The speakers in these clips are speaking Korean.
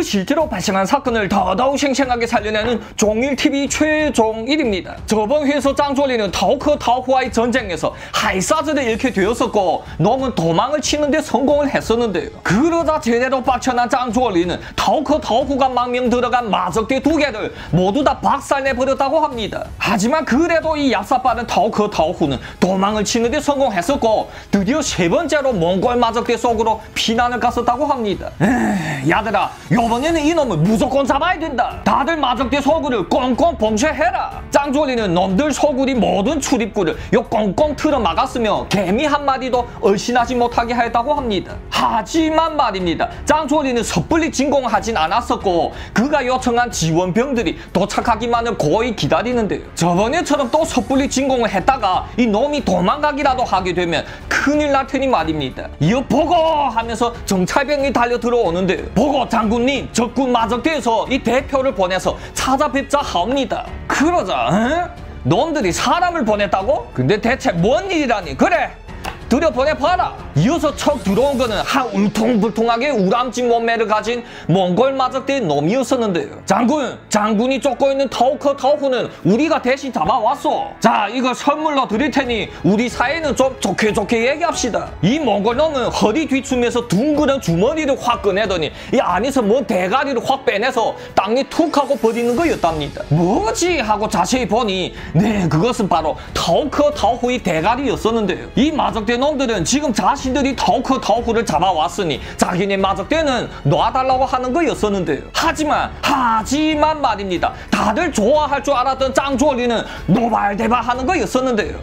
그 실제로 발생한 사건을 더더욱 생생하게 살려내는 종일TV 최종 1입니다. 저번 회에서 짱조리는 타오커 타오후와의 전쟁에서 하이사즈를 잃게 되었었고 놈은 도망을 치는데 성공을 했었는데요. 그러자 제대로 빡쳐난 짱조리는 타오커 타오후가 망명 들어간 마적대 2개를 모두 다 박살내버렸다고 합니다. 하지만 그래도 이 얍삽빠른 타오커 타오후는 도망을 치는데 성공했었고 드디어 세 번째로 몽골 마적대 속으로 피난을 갔었다고 합니다. 야들아, 요번에는 이놈을 무조건 잡아야 된다. 다들 마적대 소굴을 꽁꽁 봉쇄해라. 짱조리는 놈들 소굴이 모든 출입구를 꽁꽁 틀어 막았으며 개미 한 마디도 얼씬하지 못하게 했다고 합니다. 하지만 말입니다, 짱조리는 섣불리 진공하진 않았었고 그가 요청한 지원병들이 도착하기만을 고이 기다리는데요. 저번에처럼 또 섣불리 진공을 했다가 이 놈이 도망가기라도 하게 되면 큰일 날 테니 말입니다. 이어 보고 하면서 정찰병이 달려 들어오는데, 보고 장군님, 적군 마적대에서 이 대표를 보내서 찾아뵙자 하옵니다. 그러자 놈들이 사람을 보냈다고? 근데 대체 뭔 일이라니? 그래, 들여보내봐라. 이어서 척 들어온 거는 한 울퉁불퉁하게 우람진 몸매를 가진 몽골 마적대의 놈이었었는데요. 장군이 쫓고 있는 타오커 타오후는 우리가 대신 잡아왔어. 자, 이거 선물로 드릴 테니 우리 사이는 좀 좋게 얘기합시다. 이 몽골 놈은 허리 뒤춤에서 둥그런 주머니를 확 꺼내더니 이 안에서 뭔 대가리를 확 빼내서 땅에 툭 하고 버리는 거였답니다. 뭐지? 하고 자세히 보니 네, 그것은 바로 타오커 타오후의 대가리였었는데요. 이 마적대 놈들은 지금 자신들이 타오커 타오후를 잡아왔으니 자기네 마적대는 놔달라고 하는 거였었는데요. 하지만 말입니다, 다들 좋아할 줄 알았던 짱조리는 노발대발하는 거였었는데요.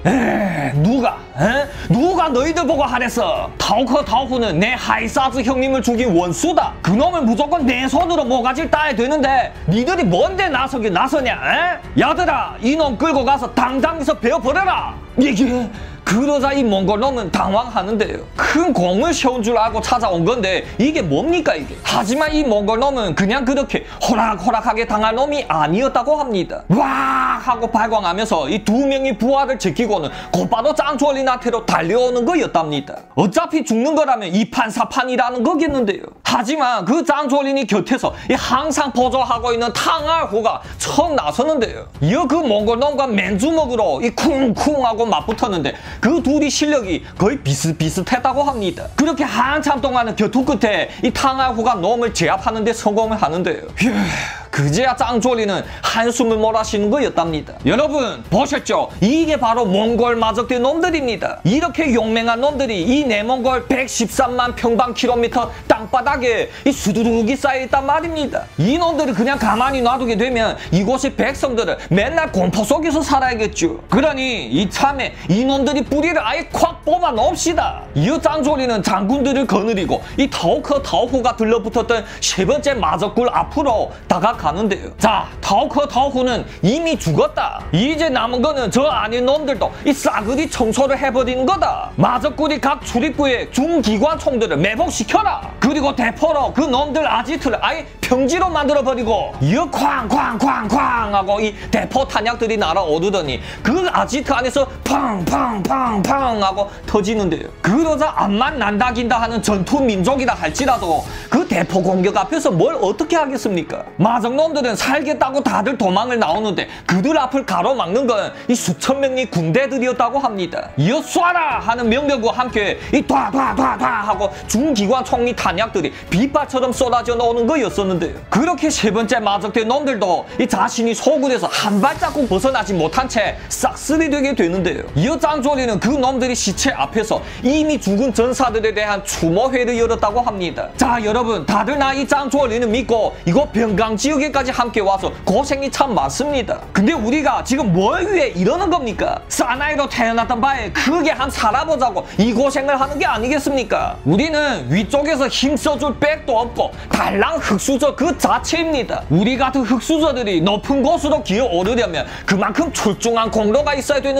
누가 너희들 보고 하랬어? 타오커 타오후는 내 하이사즈 형님을 죽인 원수다. 그놈을 무조건 내 손으로 모가지를 따야 되는데 니들이 뭔데 나서냐? 야들아, 이놈 끌고 가서 당장에서 베어버려라. 이게 그러자 이 몽골 놈은 당황하는데요. 큰 공을 세운 줄 알고 찾아온 건데 이게 뭡니까 이게? 하지만 이 몽골 놈은 그냥 그렇게 호락호락하게 당할 놈이 아니었다고 합니다. 와 하고 발광하면서 이 2명이 부하를 지키고는 곧바로 짱조리한테로 달려오는 거였답니다. 어차피 죽는 거라면 2판4판이라는 거겠는데요. 하지만 그 짱조린이 곁에서 항상 보조하고 있는 탕알호가 처음 나서는데요. 이어 그 몽골 놈과 맨주먹으로 이 쿵쿵하고 맞붙었는데 그 둘이 실력이 거의 비슷비슷했다고 합니다. 그렇게 한참 동안은 겨투 끝에 이 탕알후가 놈을 제압하는 데 성공을 하는데요. 그제야 짱조리는 한숨을 몰아쉬는 거였답니다. 여러분 보셨죠? 이게 바로 몽골 마적대 놈들입니다. 이렇게 용맹한 놈들이 이 내몽골 113만 평방킬로미터 땅바닥에 이 수두룩이 쌓여있단 말입니다. 이 놈들을 그냥 가만히 놔두게 되면 이곳의 백성들은 맨날 공포 속에서 살아야겠죠. 그러니 이참에 이 놈들이 뿌리를 아예 콱 뽑아 놓읍시다. 이어 짱조리는 장군들을 거느리고 이 타오커 타오후가 들러붙었던 세 번째 마적굴 앞으로 다가가는데요. 자, 타오커 타오후는 이미 죽었다. 이제 남은 거는 저 안에 놈들도 이 싸그리 청소를 해버리는 거다. 마적굴이 각 출입구에 중기관총들을 매복시켜라. 그리고 대포로 그 놈들 아지트를 아예 평지로 만들어버리고 이어 쾅쾅쾅쾅 하고 이 대포 탄약들이 날아오르더니 그 아지트 안에서 팡팡팡팡 하고 터지는데요. 그러자 암만 난다긴다 하는 전투 민족이라 할지라도 그 대포 공격 앞에서 뭘 어떻게 하겠습니까? 마적놈들은 살겠다고 다들 도망을 나오는데 그들 앞을 가로막는 건 이 수천 명의 군대들이었다고 합니다. 이어 쏴라 하는 명령과 함께 이 쏴 하고 중기관 총리 탄약들이 빗발처럼 쏟아져 나오는 거였었는데요. 그렇게 세 번째 마적대 놈들도 이 자신이 소굴에서 한 발자국 벗어나지 못한 채 싹쓸이 되게 되는데요. 이어 짱조리는 그 놈들이 시체 앞에서 이미 죽은 전사들에 대한 추모회를 열었다고 합니다. 자, 여러분 다들 나 이 짱조리는 믿고 이곳 병강지역에까지 함께 와서 고생이 참 많습니다. 근데 우리가 지금 뭘 위해 이러는 겁니까? 사나이로 태어났던 바에 크게 한 살아보자고 이 고생을 하는 게 아니겠습니까? 우리는 위쪽에서 힘써줄 백도 없고 달랑 흙수저 그 자체입니다. 우리 같은 흙수저들이 높은 곳으로 기어오르려면 그만큼 출중한 공로가 있어야 되는 게 아니겠습니까?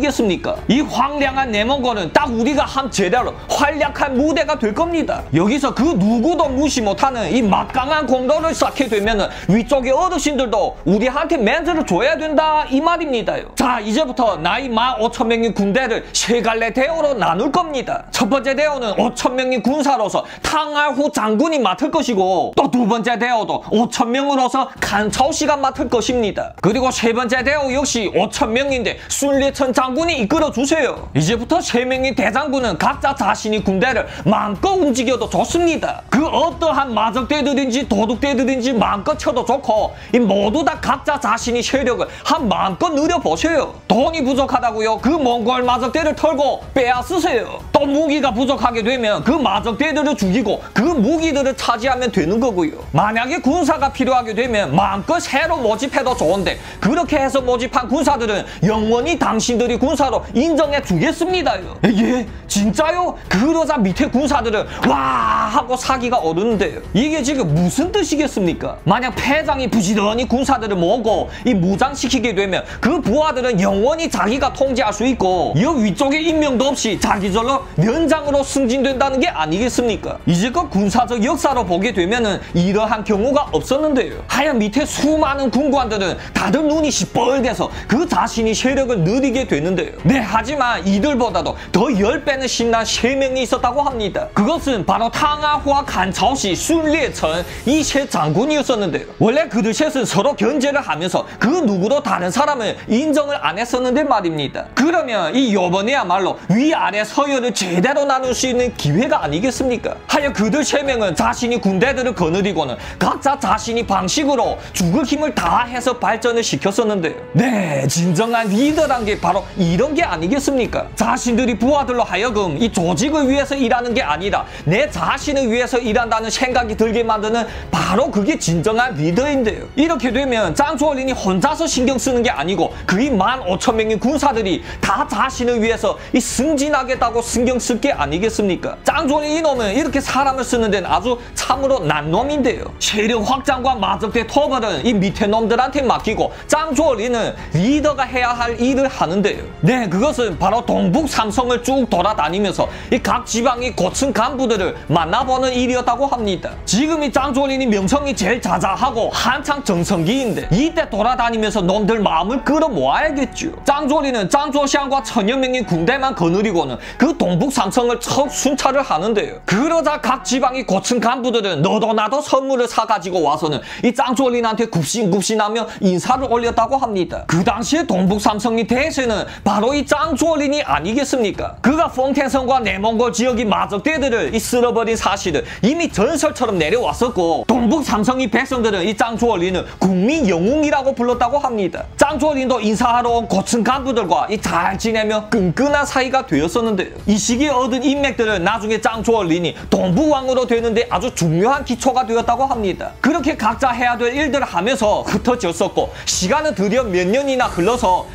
아니겠습니까? 이 황량한 내몽골은 딱 우리가 한 제대로 활약한 무대가 될 겁니다. 여기서 그 누구도 무시 못하는 이 막강한 공로를 쌓게 되면은 위쪽의 어르신들도 우리한테 멘트를 줘야 된다 이 말입니다요. 자, 이제부터 나이 15,000명의 군대를 세 갈래 대우로 나눌 겁니다. 첫 번째 대우는 5,000명의 군사로서 탕알후 장군이 맡을 것이고, 또 두 번째 대우도 5,000명으로서 칸차오 씨가 맡을 것입니다. 그리고 세 번째 대우 역시 5,000명인데 순리천 장군이 이끌어 주세요. 이제부터 세 명의 대장군은 각자 자신이 군대를 마음껏 움직여도 좋습니다. 그 어떠한 마적대들인지 도둑대들인지 마음껏 쳐도 좋고, 이 모두 다 각자 자신이 세력을 한 마음껏 누려보세요. 돈이 부족하다고요? 그 몽골 마적대를 털고 빼앗으세요. 또 무기가 부족하게 되면 그 마적대들을 죽이고 그 무기들을 차지하면 되는 거고요. 만약에 군사가 필요하게 되면 마음껏 새로 모집해도 좋은데, 그렇게 해서 모집한 군사들은 영원히 당신들이 군사로 인정해 주겠습니다요. 예? 진짜요? 그러자 밑에 군사들은 와 하고 사기가 오르는데요. 이게 지금 무슨 뜻이겠습니까? 만약 패장이 부지런히 군사들을 모으고 이 무장시키게 되면 그 부하들은 영원히 자기가 통제할 수 있고, 이 위쪽에 임명도 없이 자기절로 면장으로 승진된다는 게 아니겠습니까? 이제껏 군사적 역사로 보게 되면은 이러한 경우가 없었는데요. 하얀 밑에 수많은 군관들은 다들 눈이 시뻘개서 그 자신이 세력을 누리게 되는데요. 네, 하지만 이들보다도 더 10배는 신난 3명이 있었다고 합니다. 그것은 바로 탕아후와 칸차오씨, 순리천 이 세 장군이었었는데요. 원래 그들 셋은 서로 견제를 하면서 그 누구도 다른 사람을 인정을 안 했었는데 말입니다. 그러면 이 요번에야말로 위아래 서열을 제대로 나눌 수 있는 기회가 아니겠습니까? 하여 그들 3명은 자신이 군대들을 거느리고는 각자 자신이 방식으로 죽을 힘을 다해서 발전을 시켰었는데요. 네, 진정한 리더란 게 바로 이런 게 아니겠습니까? 자신들이 부하들로 하여금 이 조직을 위해서 일하는 게 아니라 내 자신을 위해서 일한다는 생각이 들게 만드는 바로 그게 진정한 리더인데요. 이렇게 되면 짱초얼린이 혼자서 신경 쓰는 게 아니고 그의 15,000명의 군사들이 다 자신을 위해서 이 승진하겠다고 신경 쓸 게 아니겠습니까? 짱초얼린 이놈은 이렇게 사람을 쓰는 데는 아주 참으로 난 놈인데요. 세력 확장과 마적대 토벌은 이 밑에 놈들한테 맡기고 짱초얼린은 리더가 해야 할 일을 하는데요. 네, 그것은 바로 동북 삼성을 쭉 돌아다니면서 이 각 지방의 고층 간부들을 만나보는 일이었다고 합니다. 지금 이 짱초얼린이 명성이 제일 자자하고 한창 정성기인데 이때 돌아다니면서 놈들 마음을 끌어모아야겠죠. 짱초얼린은 짱초시안과 1000여 명의 군대만 거느리고는 그 동북 삼성을 척 순찰을 하는데요. 그러자 각 지방의 고층 간부들은 너도 나도 선물을 사가지고 와서는 이 짱초얼린한테 굽신굽신하며 인사를 올렸다고 합니다. 그 당시에 동북 삼성의 대세는 바로 이 짱초얼린이 아니겠습니까? 그가 펑텐성과 내몽골 지역의 마적대들을 쓸어버린 사실은 이미 전설처럼 내려왔었고, 동북 삼성의 백성들은 이 짱초얼린을 국민 영웅이라고 불렀다고 합니다. 짱초얼린도 인사하러 온 고층 간부들과 잘 지내며 끈끈한 사이가 되었었는데요. 이 시기에 얻은 인맥들은 나중에 짱초얼린이 동북왕으로 되는데 아주 중요한 기초가 되었다고 합니다. 그렇게 각자 해야 될 일들을 하면서 흩어졌었고, 시간은 드디어 몇 년이나 흘러서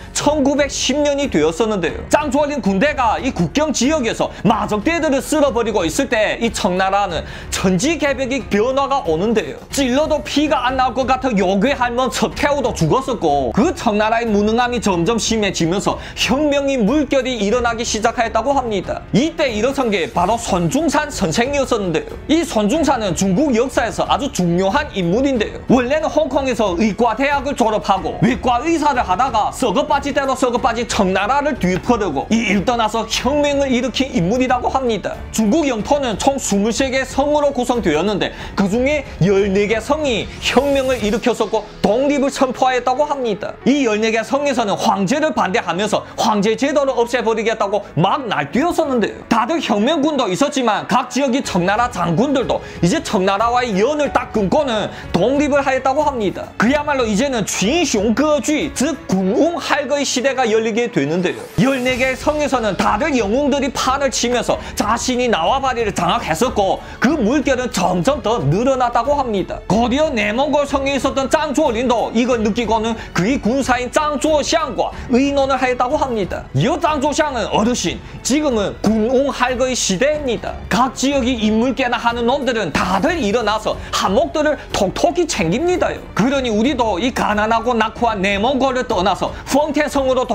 1910년이 되었었는데요. 짱초얼린 군대가 이 국경 지역에서 마적대들을 쓸어버리고 있을 때 이 청나라는 천지개벽의 변화가 오는데요. 찔러도 피가 안 나올 것 같아 요괴할멈 서태후도 죽었었고, 그 청나라의 무능함이 점점 심해지면서 혁명의 물결이 일어나기 시작하였다고 합니다. 이때 일어선 게 바로 손중산 선생이었었는데요. 이 손중산은 중국 역사에서 아주 중요한 인물인데요. 원래는 홍콩에서 의과대학을 졸업하고 외과 의사를 하다가 썩어빠진 대로 썩어빠진 청나라를 뒤엎으려고 이 일 떠나서 혁명을 일으킨 인물이라고 합니다. 중국 영토는 총 23개의 성으로 구성되었는데 그 중에 14개 성이 혁명을 일으켰었고 독립을 선포하였다고 합니다. 이 14개 성에서는 황제를 반대하면서 황제 제도를 없애버리겠다고 막 날뛰었었는데요. 다들 혁명군도 있었지만 각 지역의 청나라 장군들도 이제 청나라와의 연을 딱 끊고는 독립을 하였다고 합니다. 그야말로 이제는 쥔숑거쥐, 즉 군웅할거의 시대가 열리게 되는데요. 14개의 성에서는 다들 영웅들이 판을 치면서 자신이 나와바리를 장악했었고 그 물결은 점점 더 늘어났다고 합니다. 곧이어 내몽골 성에 있었던 짱초얼린도 이걸 느끼고는 그의 군사인 짱초시안과 의논을 하였다고 합니다. 이 짱초시안은 어르신, 지금은 군웅할거의 시대입니다. 각 지역이 인물깨나 하는 놈들은 다들 일어나서 한몫들을 톡톡히 챙깁니다요. 그러니 우리도 이 가난하고 낙후한 내몽골을 떠나서 펑텐성으로 돌아가서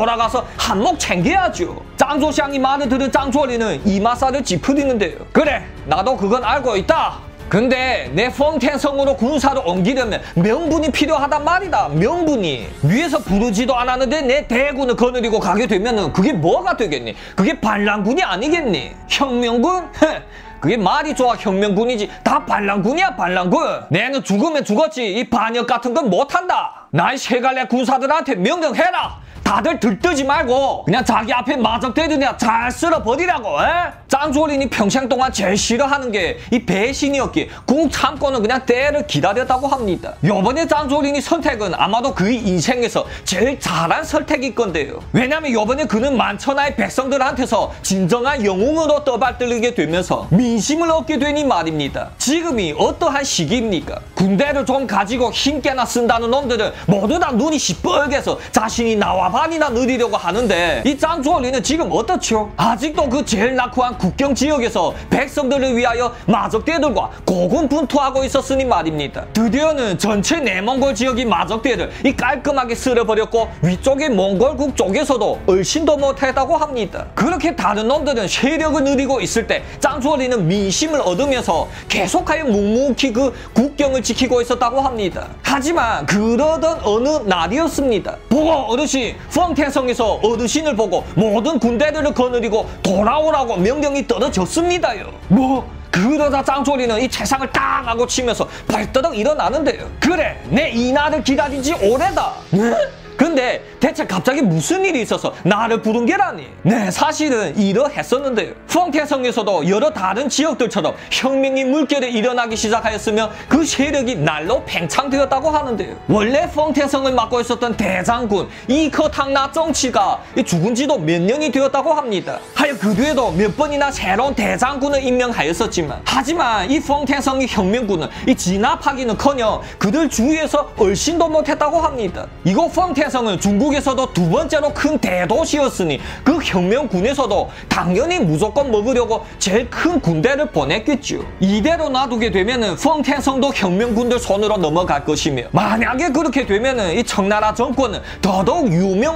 한몫 챙겨야죠. 짱조샹이 말을 들은 짱조리는 이마살을 찌푸리는데요. 그래, 나도 그건 알고 있다. 근데 내 펑텐성으로 군사를 옮기려면 명분이 필요하단 말이다. 명분이. 위에서 부르지도 않았는데 내 대군을 거느리고 가게 되면은 그게 뭐가 되겠니? 그게 반란군이 아니겠니? 혁명군? 그게 말이 좋아 혁명군이지. 다 반란군이야 반란군. 내는 죽으면 죽었지. 이 반역 같은 건 못한다. 나의 세갈래 군사들한테 명령해라. 다들 들뜨지 말고 그냥 자기 앞에 마적대들이나 잘 쓸어버리라고. 짱조린이 평생 동안 제일 싫어하는 게 이 배신이었기에 국 참고는 그냥 때를 기다렸다고 합니다. 요번에 짱조린이 선택은 아마도 그의 인생에서 제일 잘한 선택일 건데요. 왜냐면 요번에 그는 만천하의 백성들한테서 진정한 영웅으로 떠받들게 되면서 민심을 얻게 되니 말입니다. 지금이 어떠한 시기입니까? 군대를 좀 가지고 힘께나 쓴다는 놈들은 모두 다 눈이 시뻘개서 자신이 나와 반이나 느리려고 하는데 이 짱조리는 지금 어떻죠? 아직도 그 제일 낙후한 국경 지역에서 백성들을 위하여 마적대들과 고군분투하고 있었으니 말입니다. 드디어는 전체 내몽골 지역이 마적대를 이 깔끔하게 쓸어버렸고 위쪽의 몽골국 쪽에서도 얼씬도 못했다고 합니다. 그렇게 다른 놈들은 세력을 누리고 있을 때 짱조리는 민심을 얻으면서 계속하여 묵묵히 그 국경을 지키고 있었다고 합니다. 하지만 그러던 어느 날이었습니다. 보고 어르신, 펑텐성에서 어르신을 보고 모든 군대들을 거느리고 돌아오라고 명령이 떨어졌습니다요. 뭐? 그러다 짱조리는 이 세상을 딱 하고 치면서 벌떡 일어나는데요. 그래, 내 이날을 기다린 지 오래다. 네? 근데 대체 갑자기 무슨 일이 있어서 나를 부른 게라니? 네, 사실은 이러했었는데요. 펑텐성에서도 여러 다른 지역들처럼 혁명이 물결에 일어나기 시작하였으며 그 세력이 날로 팽창되었다고 하는데요. 원래 펑텐성을 맡고 있었던 대장군 이커탕나 정치가 죽은 지도 몇 년이 되었다고 합니다. 하여 그 뒤에도 몇 번이나 새로운 대장군을 임명하였었지만 하지만 이 펑텐성의 혁명군은 이 진압하기는커녕 그들 주위에서 얼씬도 못했다고 합니다. 이곳 펑텐성은 중국에서도 두 번째로 큰 대도시였으니 그 혁명군에서도 당연히 무조건 먹으려고 제일 큰 군대를 보냈겠죠. 이대로 놔두게 되면은 펑텐성도 혁명군들 손으로 넘어갈 것이며 만약에 그렇게 되면은 이 청나라 정권은 더더욱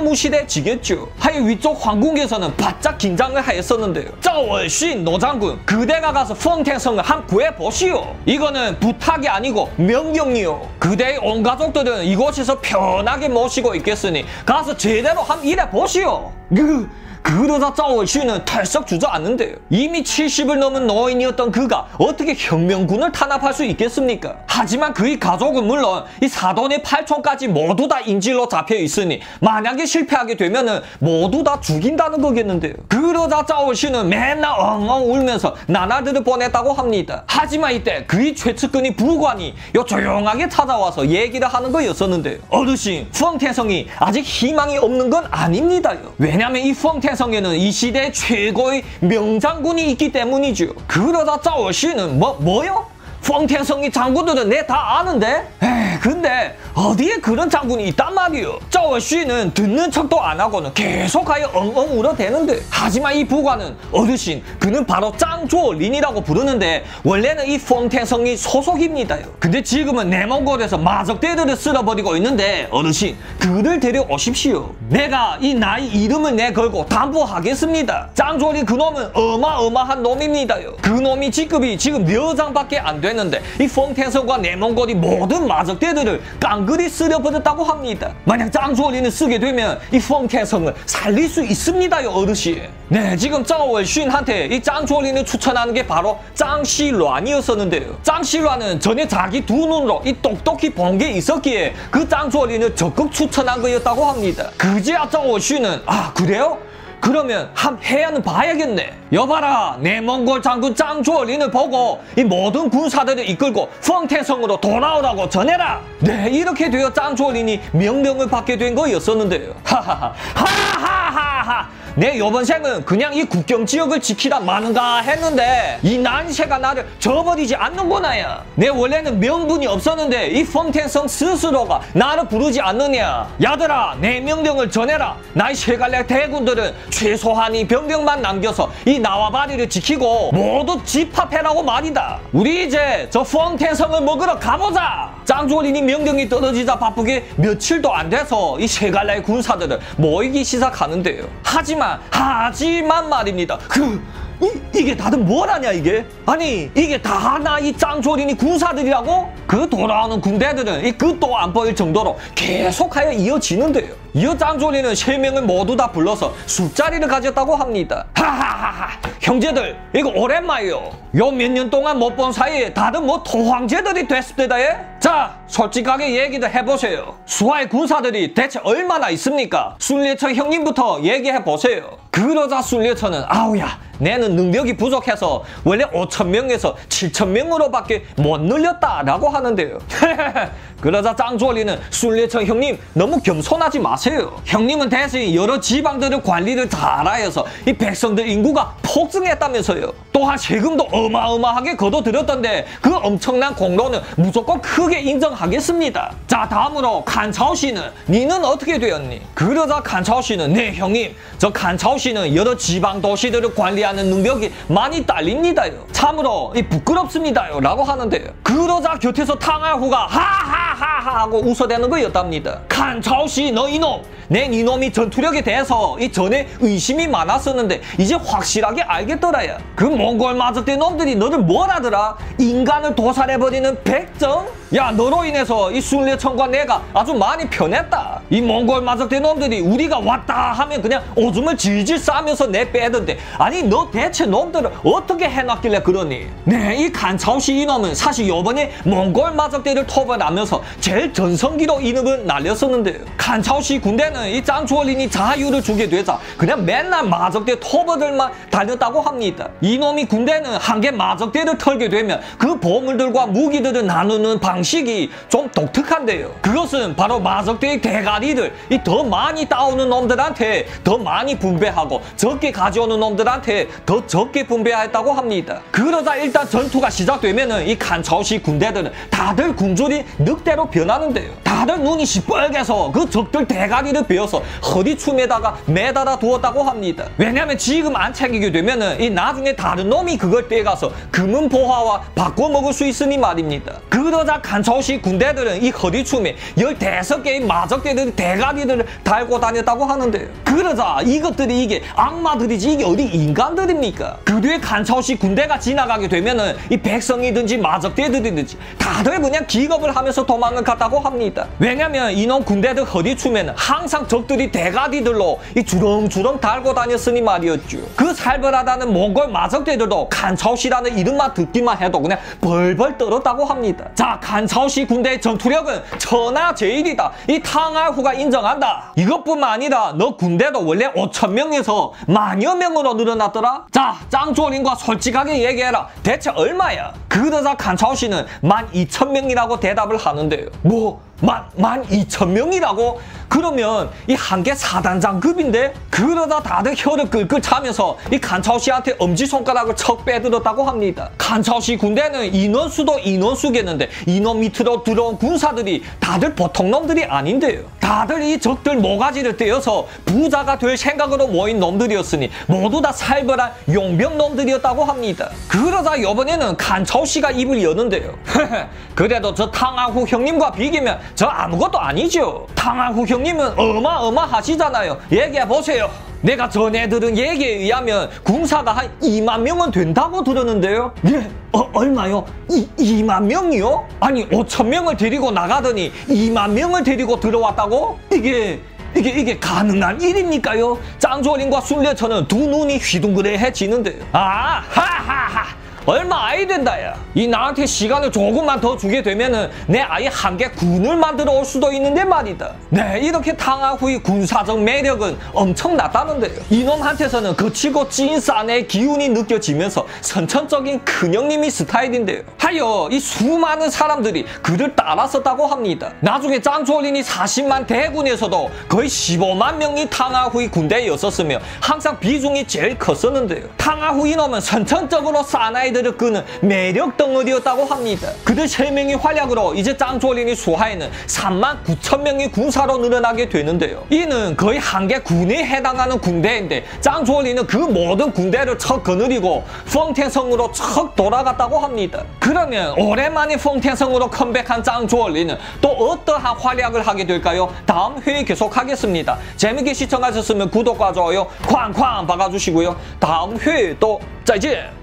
유명무실해지겠죠. 하여 위쪽 황궁에서는 바짝 긴장을 하였었는데요. 짜월신 노장군, 그대가 가서 펑텐성을 한 구해보시오. 이거는 부탁이 아니고 명령이요. 그대의 온 가족들은 이곳에서 편하게 모시고 있겠으니 가서 제대로 한 일해보시오. 그러다 짜오슈는 털썩 주저앉는데요. 이미 70을 넘은 노인이었던 그가 어떻게 혁명군을 탄압할 수 있겠습니까? 하지만 그의 가족은 물론 이 사돈의 8촌까지 모두 다 인질로 잡혀 있으니 만약에 실패하게 되면은 모두 다 죽인다는 거겠는데요. 그러다 짜오슈는 맨날 엉엉 울면서 나날들을 보냈다고 합니다. 하지만 이때 그의 최측근이 부관이 조용하게 찾아와서 얘기를 하는 거였었는데요. 어르신, 펑텐성이 아직 희망이 없는 건 아닙니다요. 왜냐면 이 펑텐성에는 이 시대의 최고의 명장군이 있기 때문이죠. 그러다 짜오씨는 뭐요? 펑텐성이 장군들은 내 다 아는데? 에이, 근데 어디에 그런 장군이 있단 말이요. 짜오씨는 듣는 척도 안 하고는 계속하여 엉엉 울어대는데 하지만 이 부관은 어르신, 그는 바로 짱조린이라고 부르는데 원래는 이 펑텐성이 소속입니다요. 근데 지금은 내몽골에서 마적대들을 쓸어버리고 있는데 어르신, 그를 데려오십시오. 내가 이 나이 이름을 내걸고 담보하겠습니다. 짱조린 그놈은 어마어마한 놈입니다요. 그놈이 직급이 지금 4장밖에 안 됐는데 이 펑텐성과 내몽골이 모든 마적대들을 깡그리 쓸어버렸다고 합니다. 만약 짱조린을 쓰게 되면 이 펑텐성을 살릴 수 있습니다요, 어르신. 네, 지금 짜오월슌한테 이 짱조린을 추천하는 게 바로 짱시란이었었는데요. 짱시란은 전에 자기 두 눈으로 이 똑똑히 본 게 있었기에 그 짱조린을 적극 추천한 거였다고 합니다. 그제야 짜오월슌은 아, 그래요? 그러면 한 해야는 봐야겠네. 여봐라, 내몽골 장군 짱조린을 보고 이 모든 군사들을 이끌고 펑텐성으로 돌아오라고 전해라. 네, 이렇게 되어 짱조린이 명령을 받게 된 거였었는데요. 하하하하하. 내 요번 생은 그냥 이 국경 지역을 지키다 마는가 했는데 이 난세가 나를 저버리지 않는구나야. 내 원래는 명분이 없었는데 이 펑텐성 스스로가 나를 부르지 않느냐. 야들아, 내 명령을 전해라. 나의 세갈래 대군들은 최소한이 병력만 남겨서 이 이 나와바리를 지키고 모두 집합해라고 말이다. 우리 이제 저 펑텐성을 먹으러 가보자. 짱조린이 명령이 떨어지자 바쁘게 며칠도 안 돼서 이 세 갈래의 군사들을 모이기 시작하는데요. 하지만 말입니다. 이게 다들 뭘 하냐 이게? 아니 이게 다 하나 이 짱조린이 군사들이라고? 그 돌아오는 군대들은 이 끝도 안 보일 정도로 계속하여 이어지는데요. 이어 짱조린은 3명을 모두 다 불러서 술자리를 가졌다고 합니다. 하하하하 형제들 이거 오랜만이요. 요 몇 년 동안 못 본 사이에 다들 뭐 토황제들이 됐습니다. 예? 자 솔직하게 얘기도 해보세요. 수하의 군사들이 대체 얼마나 있습니까? 순례처 형님부터 얘기해보세요. 그러자 순례처는 아우야 내는 능력이 부족해서 원래 5,000명에서 7,000명으로밖에 못 늘렸다라고 하는데요. 그러자 짱조리는 순례처 형님 너무 겸손하지 마세요. 형님은 대신 여러 지방들의 관리를 잘하여서 이 백성들 인구가 폭증했다면서요. 또한 세금도 어마어마하게 거둬들였던데 그 엄청난 공로는 무조건 크게 인정하겠습니다. 자 다음으로 칸차오씨는 니는 어떻게 되었니? 그러자 칸차오씨는 네 형님 저 칸차오씨는 여러 지방 도시들을 관리하는 능력이 많이 딸립니다요. 참으로 부끄럽습니다요 라고 하는데요. 그러자 곁에서 탕알후가 하하하하 하고 웃어대는 거였답니다. 칸차오씨 너 이놈 내 이놈이 전투력에 대해서 이 전에 의심이 많았었는데 이제 확실하게 알겠더라야. 그 몽골 마적대 놈들이 너를 뭘 하더라? 인간을 도살해버리는 백정? 야 너로 인해서 이 순례청과 내가 아주 많이 편했다. 이 몽골 마적대 놈들이 우리가 왔다 하면 그냥 오줌을 질질 싸면서 내빼던데 아니 너 대체 놈들을 어떻게 해놨길래 그러니? 네 이 칸차오씨 이놈은 사실 요번에 몽골 마적대를 토벌하면서 제일 전성기로 이름을 날렸었는데요. 칸차오씨 군대는 이 짱조린이 자유를 주게 되자 그냥 맨날 마적대 토벌들만 다녔다고 합니다. 이놈이 군대는 한 개 마적대를 털게 되면 그 보물들과 무기들을 나누는 방식이 좀 독특한데요. 그것은 바로 마적대의 대가리들 이 더 많이 따오는 놈들한테 더 많이 분배하고 적게 가져오는 놈들한테 더 적게 분배했다고 합니다. 그러다 일단 전투가 시작되면은 이 칸차오씨 군대들은 다들 굶주린 늑대로 변하는데요. 다들 눈이 시뻘개서 그 적들 대가리를 베어서 허리춤에다가 매달아 두었다고 합니다. 왜냐면 지금 안 챙기게 되면은 이 나중에 다른 놈이 그걸 떼가서 금은 보화와 바꿔 먹을 수 있으니 말입니다. 그러자 칸차오씨 군대들은 이 허리춤에 15개의 마적대들의 대가리를 달고 다녔다고 하는데요. 그러자 이것들이 이게 악마들이지 이게 어디 인간들입니까? 그 뒤에 칸차오씨 군대가 지나가게 되면은 이 백성이든지 마적대들이든지 다들 그냥 기겁을 하면서 도망을 갔다고 합니다. 왜냐면 이놈 군대들 허리춤에는 항상 적들이 대가리들로 이 주렁주렁 달고 다녔으니 말이었죠. 그 살벌하다는 몽골 마적대들도 칸차오씨라는 이름만 듣기만 해도 그냥 벌벌 떨었다고 합니다. 자 칸차오씨 군대의 전투력은 천하제일이다. 이 탕알후가 인정한다. 이것뿐만 아니라 너 군대도 원래 5,000명에서 만여 명으로 늘어났더라. 자 짱조린과 솔직하게 얘기해라. 대체 얼마야? 그러자 칸차오씨는 12,000명이라고 대답을 하는데요. 뭐? 12,000명이라고? 그러면 이 한 개 사단장급인데? 그러다 다들 혀를 끌끌 차면서 이 칸차오씨한테 엄지손가락을 척 빼들었다고 합니다. 칸차오씨 군대는 인원수도 인원수겠는데 이놈 밑으로 들어온 군사들이 다들 보통 놈들이 아닌데요. 다들 이 적들 모가지를 떼어서 부자가 될 생각으로 모인 놈들이었으니 모두 다 살벌한 용병 놈들이었다고 합니다. 그러다 이번에는 칸차오씨가 입을 여는데요. 그래도 저 탕알후 형님과 비기면 저 아무것도 아니죠. 탕알후 형님은 어마어마하시잖아요. 얘기해보세요. 내가 전에 들은 얘기에 의하면 군사가 한 2만 명은 된다고 들었는데요. 예? 얼마요? 2만 명이요? 아니 5,000명을 데리고 나가더니 2만 명을 데리고 들어왔다고? 이게 가능한 일입니까요? 짱조린과 순례처는 두 눈이 휘둥그레해지는데요. 아 하하하 얼마 아이 된다야. 이 나한테 시간을 조금만 더 주게 되면은 내 아이 한 개 군을 만들어 올 수도 있는데 말이다. 네, 이렇게 탕알후의 군사적 매력은 엄청났다는데요. 이놈한테서는 거치고 찐 싸내의 기운이 느껴지면서 선천적인 큰형님이 스타일인데요. 하여 이 수많은 사람들이 그를 따랐었다고 합니다. 나중에 짱조린이 40만 대군에서도 거의 15만 명이 탕알후의 군대였었으며 항상 비중이 제일 컸었는데요. 탕알후 이놈은 선천적으로 싸나이들 세계들을 끄는 매력 덩어리였다고 합니다. 그들 3명의 활약으로 이제 짱조린이 수하에는 39,000명의 군사로 늘어나게 되는데요. 이는 거의 한 개 군에 해당하는 군대인데 짱조린은 그 모든 군대를 척 거느리고 펑텐성으로 척 돌아갔다고 합니다. 그러면 오랜만에 펑텐성으로 컴백한 짱조린은 또 어떠한 활약을 하게 될까요? 다음 회에 계속하겠습니다. 재밌게 시청하셨으면 구독과 좋아요 쾅쾅 박아주시고요. 다음 회에 또 再见